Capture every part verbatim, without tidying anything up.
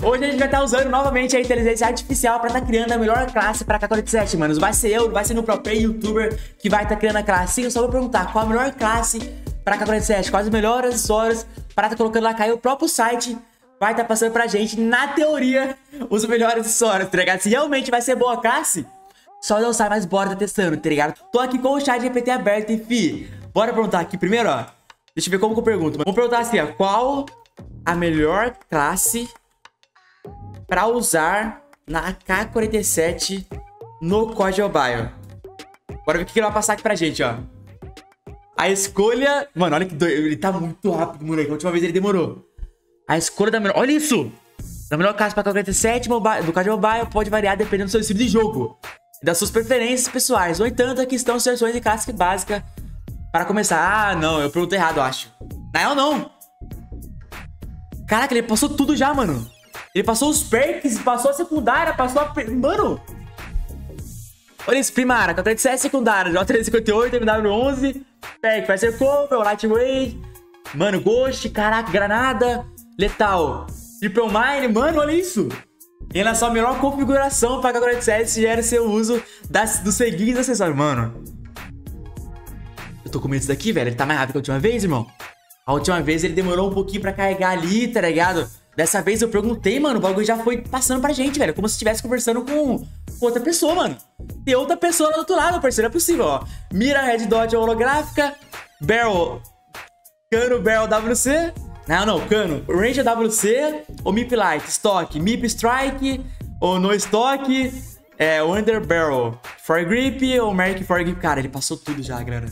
Hoje a gente vai estar usando novamente a inteligência artificial pra estar criando a melhor classe pra K quarenta e sete, mano. Vai ser eu, vai ser meu próprio youtuber que vai estar criando a classe. Sim, eu só vou perguntar qual a melhor classe pra K quarenta e sete, quais os melhores acessórios para estar colocando lá, cair o próprio site vai estar passando pra gente, na teoria, os melhores acessórios, tá ligado? Se realmente vai ser boa a classe, só não sai, mas bora tá testando, tá ligado? Tô aqui com o chat G P T aberto, enfim. Bora perguntar aqui primeiro, ó. Deixa eu ver como que eu pergunto. Vamos perguntar assim, ó. Qual a melhor classe pra usar na K quarenta e sete no C O D Mobile? Bora ver o que ele vai passar aqui pra gente, ó. A escolha... Mano, olha que doido. Ele tá muito rápido, moleque. A última vez ele demorou. A escolha da melhor... Olha isso! Da melhor classe pra K quarenta e sete mobile, do C O D Mobile pode variar dependendo do seu estilo de jogo e das suas preferências pessoais. No entanto, aqui estão seleções de classe básica para começar. Ah, não. Eu perguntei errado, eu acho. Na real, não. Caraca, ele passou tudo já, mano. Ele passou os perks, passou a secundária, passou a... Mano! Olha isso, primária, K quarenta e sete secundária, J trezentos e cinquenta e oito, M W onze, perk, vai ser Cover, Lightweight, mano, Ghost, caraca, Granada, Letal, Triple Mine, mano, olha isso! Em relação à melhor configuração para K quarenta e sete, gera seu uso das, dos seguintes acessórios, mano. Eu tô com medo disso daqui, velho, ele tá mais rápido que a última vez, irmão. A última vez ele demorou um pouquinho pra carregar ali, tá ligado? Dessa vez eu perguntei, mano, o bagulho já foi passando pra gente, velho. Como se estivesse conversando com, com outra pessoa, mano. Tem outra pessoa lá do outro lado, parceiro, é possível, ó. Mira, Red Dot holográfica, Barrel, Cano, Barrel W C. Não, não, Cano, Range W C, ou M I P Light, Stock, M I P Strike, ou No Stock, é, Under Barrel, Foregrip, ou Merc Foregrip. Cara, ele passou tudo já, galera.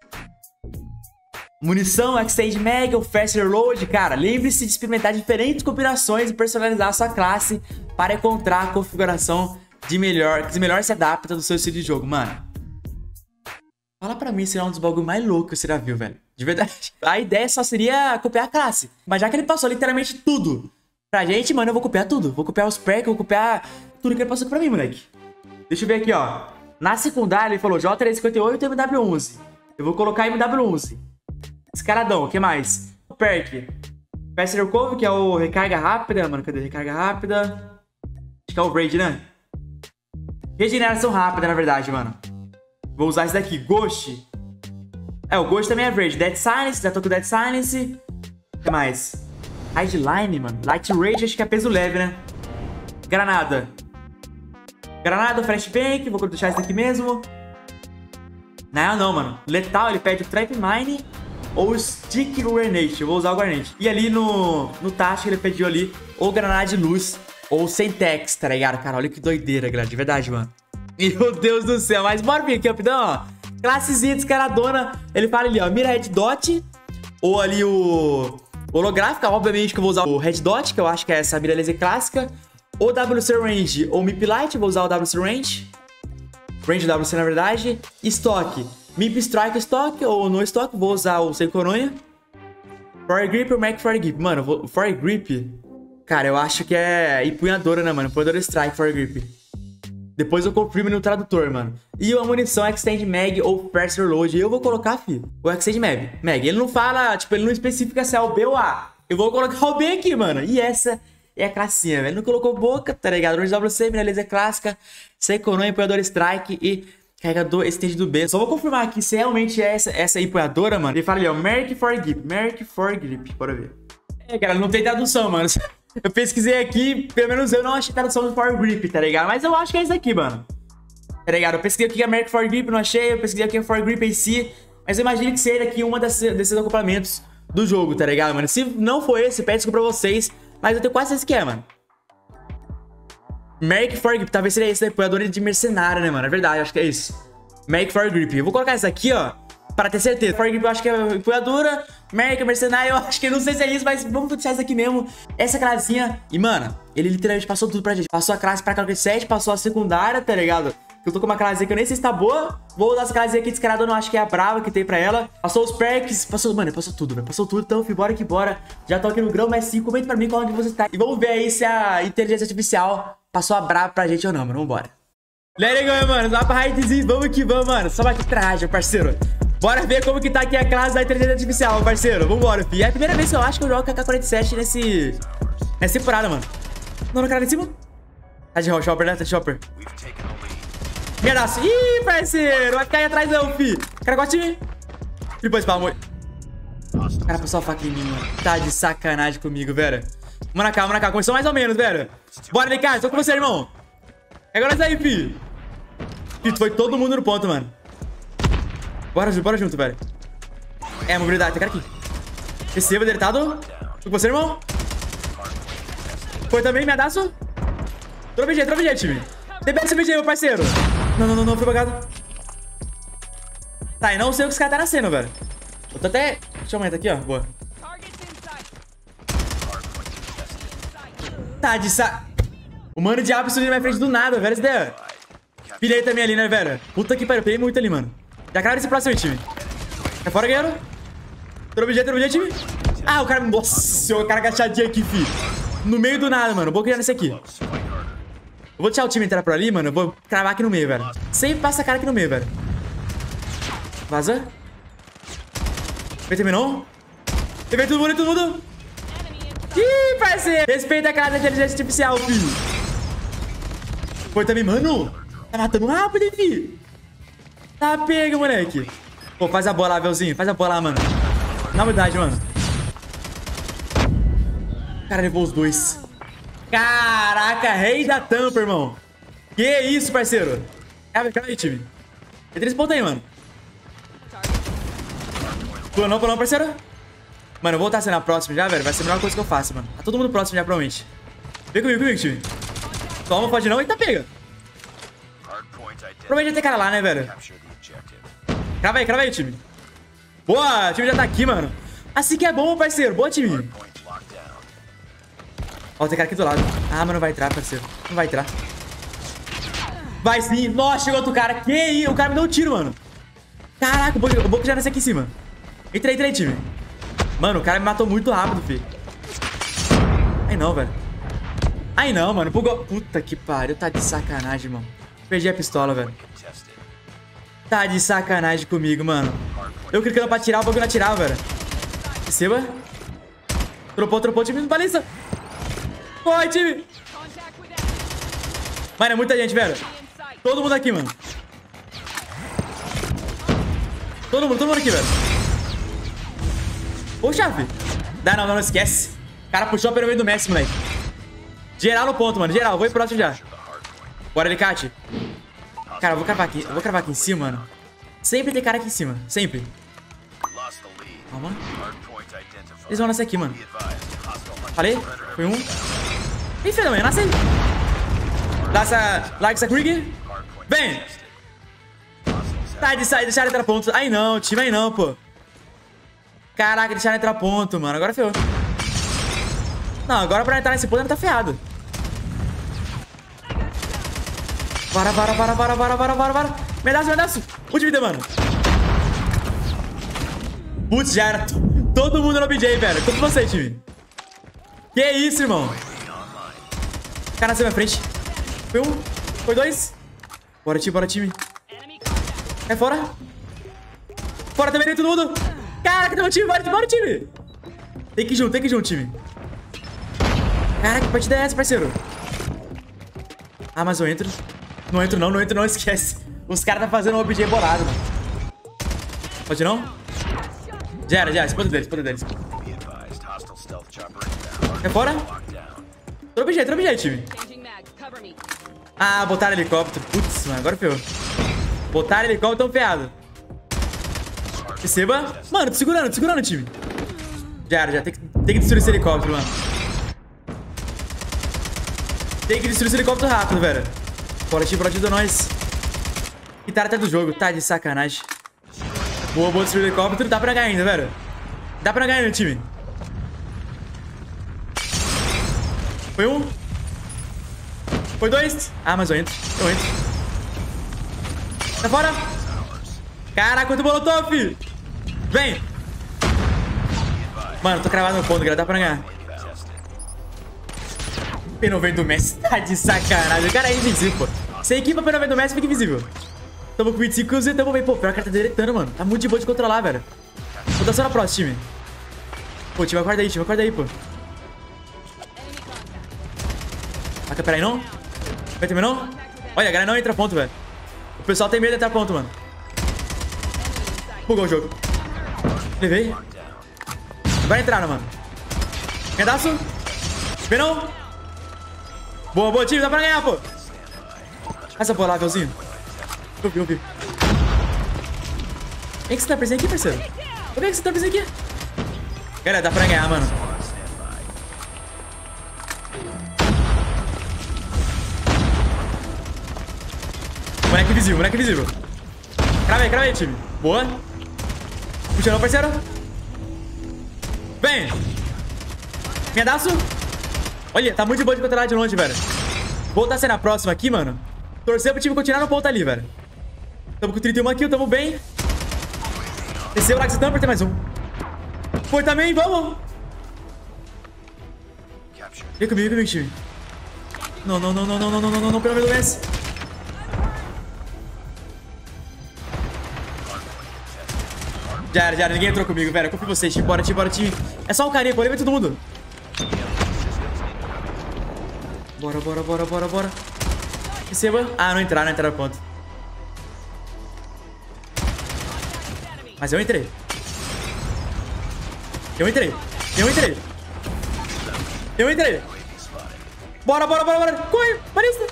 Munição, Extend Mag ou Fast Reload, cara, lembre-se de experimentar diferentes combinações e personalizar a sua classe para encontrar a configuração de melhor, que melhor se adapta do seu estilo de jogo, mano. Fala pra mim se é um dos bagulhos mais loucos que você já viu, velho. De verdade. A ideia só seria copiar a classe, mas já que ele passou literalmente tudo pra gente, mano, eu vou copiar tudo. Vou copiar os perks, vou copiar tudo que ele passou pra mim, moleque. Deixa eu ver aqui, ó. Na secundária ele falou J trezentos e cinquenta e oito e M W onze. Eu vou colocar M W onze. Escaladão, o que mais? O perk Fast Recovery, que é o recarga rápida, mano. Cadê recarga rápida? Acho que é o Raid, né? Regeneração rápida, na verdade, mano. Vou usar esse daqui, Ghost. É, o Ghost também é Raid. Dead Silence, já tô com Dead Silence. O que mais? Hideline, mano. Light Rage, acho que é peso leve, né? Granada. Granada, Flashbang. Vou deixar esse daqui mesmo. Não, não, mano. Letal, ele pede o Trap Mine ou Stick Grenade. Eu vou usar o Grenade. E ali no, no tático ele pediu ali ou Granada de Luz ou Sentex, tá ligado? Cara, olha que doideira, galera. De verdade, mano. Meu Deus do céu. Mas bora vir aqui, rapidão, ó. Classezinha descaradona. Ele fala ali, ó. Mira Red Dot ou ali o holográfica. Obviamente que eu vou usar o Red Dot, que eu acho que é essa mira laser clássica. Ou W C Range ou M I P Light. Eu vou usar o W C Range. Range W C, na verdade. Stock. M I P Strike Stock ou no Stock. Vou usar o Sem Coronha. Foregrip ou Mac Foregrip. Mano, vou... Foregrip. Cara, eu acho que é empunhadora, né, mano? Empunhadora Strike Foregrip. Depois eu confirmo no tradutor, mano. E a munição Extend Mag ou Fast Reload. Eu vou colocar, filho, o Extend Mag. Mag. Ele não fala, tipo, ele não especifica se é o B ou A. Eu vou colocar o B aqui, mano. E essa é a classinha, velho. Ele não colocou boca, tá ligado? Range W C, mira laser clássica, Sem Coronha, empunhadora Strike e carregador Extend do B. Só vou confirmar aqui se realmente é essa, essa empunhadora, mano. Ele fala ali, ó, Merc Foregrip. Merc Foregrip. Bora ver. É, cara, não tem tradução, mano. Eu pesquisei aqui, pelo menos eu não achei tradução do Foregrip, tá ligado? Mas eu acho que é isso aqui, mano. Tá ligado? Eu pesquisei aqui que é Merc Foregrip, não achei. Eu pesquisei aqui que é Foregrip em si. Mas eu imagino que seja aqui uma desses, desses acoplamentos do jogo, tá ligado, mano? Se não for esse, peço desculpa pra vocês. Mas eu tenho quase certeza que é, mano. Merc Foregrip, talvez seja esse, né? Empunhadora de mercenário, né, mano? É verdade, acho que é isso. Merc Foregrip. Eu vou colocar esse aqui, ó, para ter certeza. Foregrip eu acho que é empunhadora. Merc, mercenário, eu acho que não sei se é isso, mas vamos deixar isso aqui mesmo. Essa classinha. E, mano, ele literalmente passou tudo pra gente. Passou a classe pra K quarenta e sete, passou a secundária, tá ligado? Eu tô com uma classe que eu nem sei se tá boa. Vou usar essa classe aqui descarada, eu não acho que é a brava que tem pra ela. Passou os perks, passou, mano, passou tudo, velho. Passou tudo, então, filho, bora que bora. Já tô aqui no grão, mas sim, comenta pra mim qual que você tá. E vamos ver aí se a inteligência artificial passou a brava pra gente ou não, mano. Vambora. Let it go, mano. Lá pra raidzinho, vamos que vamos, mano. Só aqui traje, parceiro. Bora ver como que tá aqui a classe da inteligência artificial, parceiro. Vambora, filho. É a primeira vez que eu acho que eu jogo com a K quarenta e sete nesse... nessa temporada, mano. Não, no cara lá em cima. Tá de chopper, né? Tá de chopper. Merdaço. Ih, parceiro. Vai cair atrás não, fi. O cara gosta de mim. Depois, pá, amor. O cara passou a faca em mim, mano. Tá de sacanagem comigo, velho. Vamos na cá, vamos na cá. Começou mais ou menos, velho. Bora, Ricardo. Tô com você, irmão. Pega nós aí, fi. Fi, foi todo mundo no ponto, mano. Bora junto, bora junto, velho. É, mobilidade. Tem cara aqui. Receba, deletado. Tô com você, irmão. Foi também, me adaço. Tô no B G, tô no B G, time. Tem B S B G, meu parceiro. Não, não, não, não. Foi bagado. Tá, e não sei o que os caras tá nascendo, velho. Eu tô até... Deixa eu aumentar aqui, ó. Boa. Tá de sa... O mano de Diabo subiu na minha frente do nada, velho. Essa ideia. Pilhei também ali, né, velho? Puta que pariu. Pilhei muito ali, mano. Já crava esse próximo aí, time. Tá fora, guerreiro. Tô no B G, tô no B G, time. Ah, o cara... Nossa, o cara agachadinho aqui, fi. No meio do nada, mano. Vou criar nesse aqui. Eu vou deixar o time entrar por ali, mano. Eu vou cravar aqui no meio, velho. Sempre passa a cara aqui no meio, velho. Vaza. Ele terminou. Ele veio todo mundo, todo mundo. Ih, parceiro. Respeita a cara da inteligência artificial, filho. Foi também, mano. Tá matando rápido, hein, filho. Tá pega, moleque. Pô, faz a bola lá, Velzinho. Faz a bola lá, mano. Na verdade, mano. O cara levou os dois. Caraca, rei da tampa, irmão. Que isso, parceiro. Calma aí, time. Tem três pontos aí, mano. Pula não, pula não, parceiro. Mano, eu vou voltar sendo a próxima já, velho. Vai ser a melhor coisa que eu faço, mano. Tá todo mundo próximo já, provavelmente. Vem comigo, comigo, time. Toma, pode não. Eita, pega. Provavelmente vai ter cara lá, né, velho. Crava aí, crava aí, time. Boa, o time já tá aqui, mano. Assim que é bom, parceiro. Boa, time. Ó, tem cara aqui do lado. Ah, mas não vai entrar, parceiro. Não vai entrar. Vai sim. Nossa, chegou outro cara. Que isso? O cara me deu um tiro, mano. Caraca, o Boco já nasce aqui em cima. Entra aí, entra aí, time. Mano, o cara me matou muito rápido, filho. Ai, não, velho. Ai, não, mano. Bugou. Puta que pariu. Tá de sacanagem, mano. Perdi a pistola, velho. Tá de sacanagem comigo, mano. Eu clicando pra tirar, o bagulho não atirava, velho. Receba. Tropou, tropou. Time do balista. Corre, time. Mano, é muita gente, velho. Todo mundo aqui, mano. Todo mundo, todo mundo aqui, velho. Ô, chave. Dá não, não, não esquece. O cara puxou pelo meio do Messi, moleque. Geral no ponto, mano. Geral, vou ir pro próximo já. Bora, Alicate. Cara, eu vou cravar aqui. Eu vou cravar aqui em cima, mano. Sempre tem cara aqui em cima. Sempre. Calma. Eles vão nascer aqui, mano. Falei? Foi um. Ih, filho da manhã, nasce aí. Laça, larga essa Krieg. Vem. Tá de sair, deixaram entrar ponto. Aí não, time aí não, pô. Caraca, deixaram entrar ponto, mano. Agora ferrou. Não, agora pra entrar nesse ponto tá ferrado. Bora, bora, bora, bora, bora, bora, bora, bora. Medaço, medaço. Último vida, mano. Putz, já era. Todo mundo no B J, velho. Tô com você, time. Que isso, irmão. O cara nasceu na minha frente. Foi um. Foi dois. Bora, time, bora, time. É fora. Fora também, todo mundo. Caraca, tem um time. Bora, bora, time. Tem que ir junto, tem que ir junto, time. Caraca, que partida é essa, parceiro? Ah, mas eu entro. Não entro não, não entro não, esquece. Os caras tá fazendo um O B J bolado, mano. Pode não? Já era, já era. Explode deles, explode deles. É fora? Tô no B J, tô no B J, time. Ah, botaram helicóptero. Putz, mano, agora ferrou. Botaram helicóptero, tão ferrado. Receba. Mano, tô segurando, tô segurando, time. Já era, já. Tem que, tem que destruir esse helicóptero, mano. Tem que destruir esse helicóptero rápido, velho. Bora, time, bora, ajuda nós. Que tá até do jogo, tá de sacanagem. Boa, boa, destruir o helicóptero. Dá pra ganhar ainda, velho. Dá pra ganhar ainda, time. Foi um. Foi dois. Ah, mas eu entro. Eu entro. Tá fora. Caraca, quanto molotov, filho. Vem. Mano, tô cravado no ponto, galera. Dá pra ganhar. P noventa do Messi. Tá de sacanagem. O cara é invisível, pô. Se a equipa P noventa do Messi, fica invisível. Tamo com vinte e cinco e tamo bem. Pô, pior que o cara tá deletando, mano. Tá muito de boa de controlar, velho. Vou dar só na próxima, time. Pô, time, acorda aí, time. Acorda aí, pô. Vai camperar aí, não? Vai também, não? Olha, a galera não entra ponto, velho. O pessoal tem medo de entrar ponto, mano. Bugou o jogo. Levei. Vai entrar, mano. Pedaço. Vem, não. Boa, boa, time. Dá pra ganhar, pô. Essa bola lá, Velzinho. Eu vi, eu vi. Quem que você tá precisando aqui, parceiro? Como é que você tá precisando aqui? Galera, dá pra ganhar, mano. Moleque invisível, moleque invisível. Crava aí, crava aí, time. Boa. Puxa não, parceiro. Vem. Pedaço. Olha, tá muito de boa de controlar de longe, velho. Vou voltar a ser na próxima aqui, mano. Torcer pro time continuar no ponto ali, velho. Tamo com trinta e um aqui, tamo bem. Desceu o Lax Stamper, tem mais um. Foi também, vamos. Vem comigo, vem comigo, time. Não, não, não, não, não, não, não, não, não, não, pelo menos vence. Já era, já era, ninguém entrou comigo, velho. Eu confio em vocês, time. Bora, time, bora, time. É só um carinha, pô, leva todo mundo. Bora, bora, bora, bora, bora. Receba. Ah, não entraram, não entraram, ponto. Mas eu entrei. Eu entrei. Eu entrei. Eu entrei. Bora, bora, bora, bora. Corre, balista.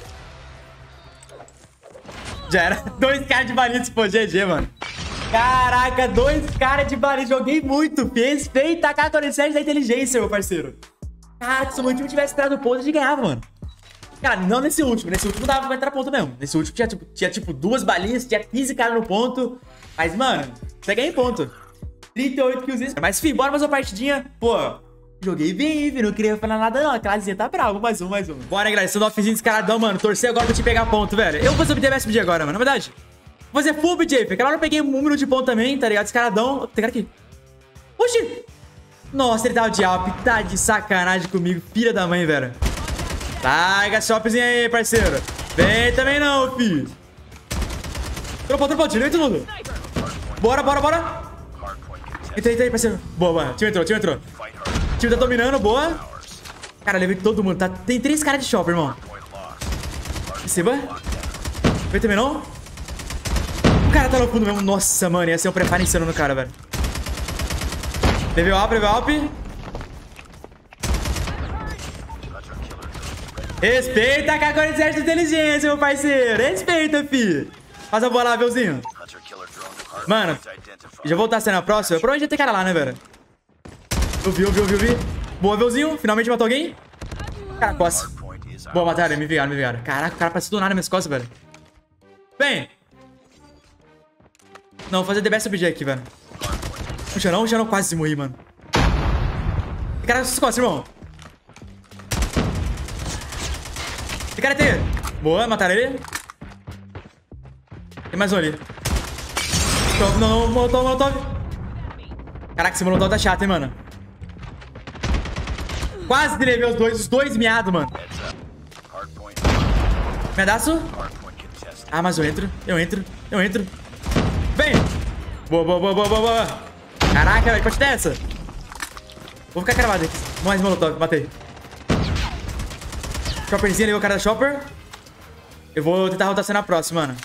Já era. Dois caras de balista, pô, G G, mano. Caraca, dois caras de balista. Joguei muito. Fez feito a K quarenta e sete da inteligência, meu parceiro. Cara, se o meu time tivesse entrado no ponto, a gente ganhava, mano. Cara, não nesse último. Nesse último dava pra entrar ponto mesmo. Nesse último tinha, tipo, tinha, tipo duas balistas, tinha quinze caras no ponto. Mas, mano, você ganha em ponto. trinta e oito kills. Mas, enfim, bora mais uma partidinha. Pô, joguei bem, filho. Não queria falar nada, não. A classe tá brava. Mais um, mais um. Bora, galera. Esse offzinho descaradão, mano. Torcer agora pra te pegar ponto, velho. Eu vou fazer o B J Best B J agora, mano. Na verdade, vou fazer full B J. Porque agora eu peguei um número de ponto também, tá ligado? Descaradão. Tem cara aqui. Oxi. Nossa, ele tava de Alp. Tá de sacanagem comigo. Filha da mãe, velho. Pega shopzinho aí, parceiro. Vem também não, filho. Tropou, tropou, tira, vem todo mundo. Bora, bora, bora. Entra aí, entra aí, parceiro. Boa, boa. Time entrou, time entrou. O time tá dominando, boa. Cara, levei todo mundo. Tá... Tem três caras de shopper, irmão. Receba. Vem também não. O cara tá no fundo mesmo. Nossa, mano. Ia ser um preparo insano no cara, velho. Levei o Alp, levei o Alp. Respeita a K quarenta e sete de inteligência, meu parceiro. Respeita, fi. Faz a bola lá, Velzinho. Mano, já vou voltar a ser na próxima. Provavelmente vai ter cara lá, né, velho? Eu vi, eu vi, eu vi, eu vi. Boa, Velzinho. Finalmente matou alguém. Cara, costa. Boa, mataram. Me enviaram, me enviaram. Caraca, o cara parece do nada nas minhas costas, velho. Vem. Não, vou fazer The Best B J aqui, velho. Puxa não, já não quase morri, mano. Cara, nas costas, irmão. Tem cara tem. Boa, mataram ele. Tem mais um ali. Não, não, molotov, molotov. Caraca, esse molotov tá chato, hein, mano. Quase delevei os dois, os dois miados, mano. Pedaço. Ah, mas eu entro, eu entro, eu entro. Vem. Boa, boa, boa, boa, boa, boa. Caraca, velho, pode ter essa. Vou ficar cravado aqui. Mais molotov, matei. Chopperzinho, levou o cara da Chopper. Eu vou tentar rotacionar a próxima, mano.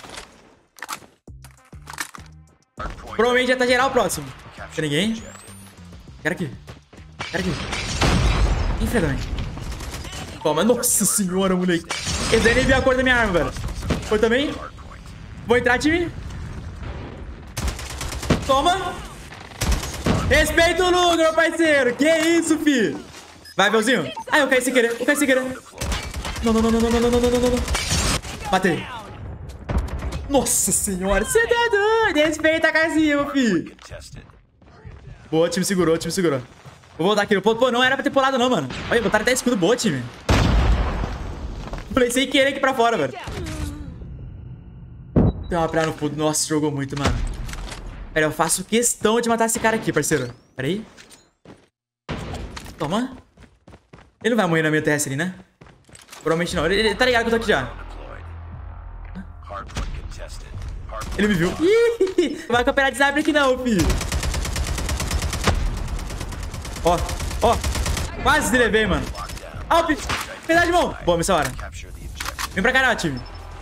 Provavelmente já tá geral o próximo. Tem ninguém? Quero aqui. Quero aqui. Infelizmente. Toma, nossa senhora, moleque. Esse daí nem viu a cor da minha arma, velho. Foi também. Vou entrar, time. Toma. Respeita o Luga, meu parceiro. Que isso, fi. Vai, Velzinho. Ah, eu caí sem querer. Eu caí sem querer. Não, não, não, não, não, não, não, não, não, não. Matei. Nossa senhora, você tá doido. Respeita a casinha, meu filho. Boa, o time segurou, o time segurou. Vou voltar aqui no ponto. Pô, não era pra ter pulado não, mano. Olha, botaram até escudo boa, time. Pulei sem querer aqui pra fora, velho. Tem uma praia no fundo. Nossa, jogou muito, mano. Pera, eu faço questão de matar esse cara aqui, parceiro. Pera aí. Toma. Ele não vai morrer na minha terrestre ali, né? Provavelmente não. Ele, ele tá ligado que eu tô aqui já. Ele me viu. Ih, não vai camperar de sniper aqui não, filho. Ó, ó. Quase levei, mano. Alp. Verdade, irmão. Boa, essa hora. Vem pra cá, time.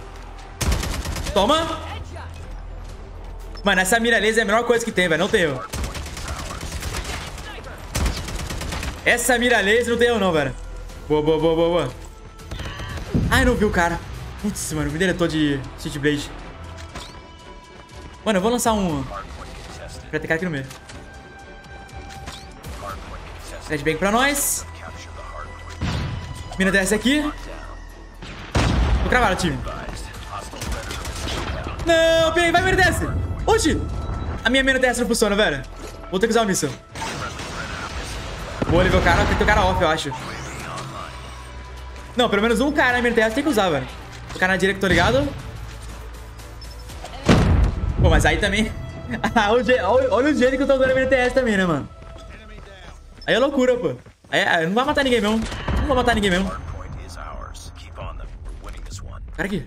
Toma. Mano, essa mira laser é a melhor coisa que tem, velho. Não tem erro. Essa mira laser não tem erro, não, velho. Boa, boa, boa, boa, boa. Ai, não viu o cara. Putz, mano, me deletou de City Blade. Mano, eu vou lançar um... Pra ter cara aqui no meio. Flashbang pra nós. Mina desce aqui. Vou cravar o time. Não, peguei, vai, mina desce. Oxi. A minha mina desce não funciona, velho. Vou ter que usar o míssil. Vou levar o cara, tem que ter o cara off, eu acho. Não, pelo menos um cara na mina desce tem que usar, velho. O cara na direita, tô ligado. Pô, mas aí também... Olha o jeito que eu tô usando a M T S também, né, mano? Aí é loucura, pô. Aí, aí não vai matar ninguém mesmo. Não vai matar ninguém mesmo. Cara aqui.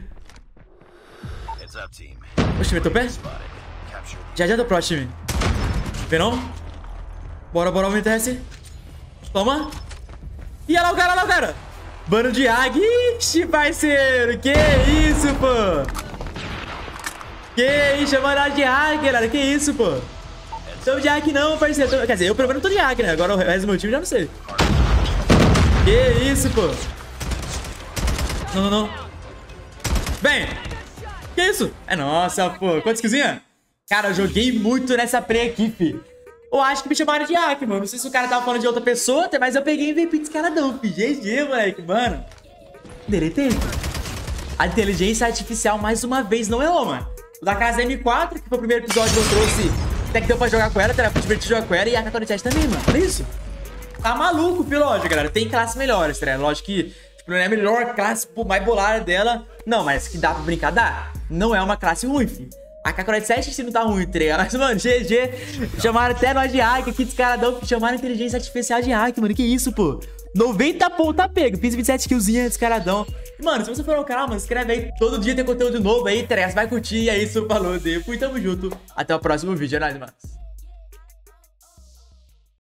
Oxe, meteu o pé? Já já tô pro time. Vem não? Bora, bora, M T S. Toma. Ih, olha lá o cara, olha lá o cara. Bando de águia. Ixi, parceiro. Que isso, pô. Que isso, chamaram de hack, galera. Que isso, pô. Tô de hack não, parceiro. Tô... Quer dizer, eu pelo menos tô de hack, né? Agora o resto do meu time já não sei. Que isso, pô. Não, não, não. Vem. Que isso? É nossa, pô. Quantas skillzinha? Cara, eu joguei muito nessa play aqui, fi. Eu acho que me chamaram de hack, mano. Não sei se o cara tava falando de outra pessoa, mas eu peguei M V P descaradão, fi. G G, moleque, mano. Deletei. A inteligência artificial, mais uma vez, não errou, mano. O da casa M quatro, que foi o primeiro episódio que eu trouxe. Até que deu pra jogar com ela, era divertido jogar com ela. E a K quarenta e sete também, mano. Olha isso. Tá maluco, pilógico, galera. Tem classes melhores, tá ligado? Lógico que tipo, não é a melhor classe, pô, mais bolada dela. Não, mas que dá pra brincar, dá. Não é uma classe ruim, filho. A K quarenta e sete se não tá ruim, tá ligado? Mas, mano, G G. Chamaram até nós de hack aqui, descaradão. Chamaram inteligência artificial de hack, mano. Que isso, pô. noventa pontos tá pego. Fiz vinte e sete killzinha, descaradão. Mano, se você for no canal, mano, inscreve aí. Todo dia tem conteúdo novo aí, Teresa. Vai curtir. E é isso, falou. Fui, tamo junto. Até o próximo vídeo. É nóis, mano.